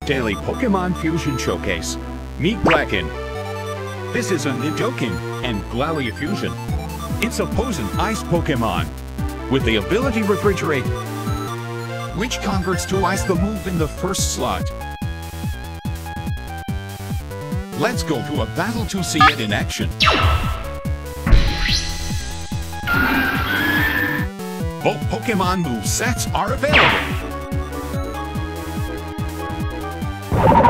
Daily Pokemon Fusion Showcase. Meet Bracken. This is a Nidoking and Glalie fusion. It's a poison ice Pokemon with the ability Refrigerate, which converts to ice the move in the first slot. Let's go to a battle to see it in action. Both Pokemon movesets are available.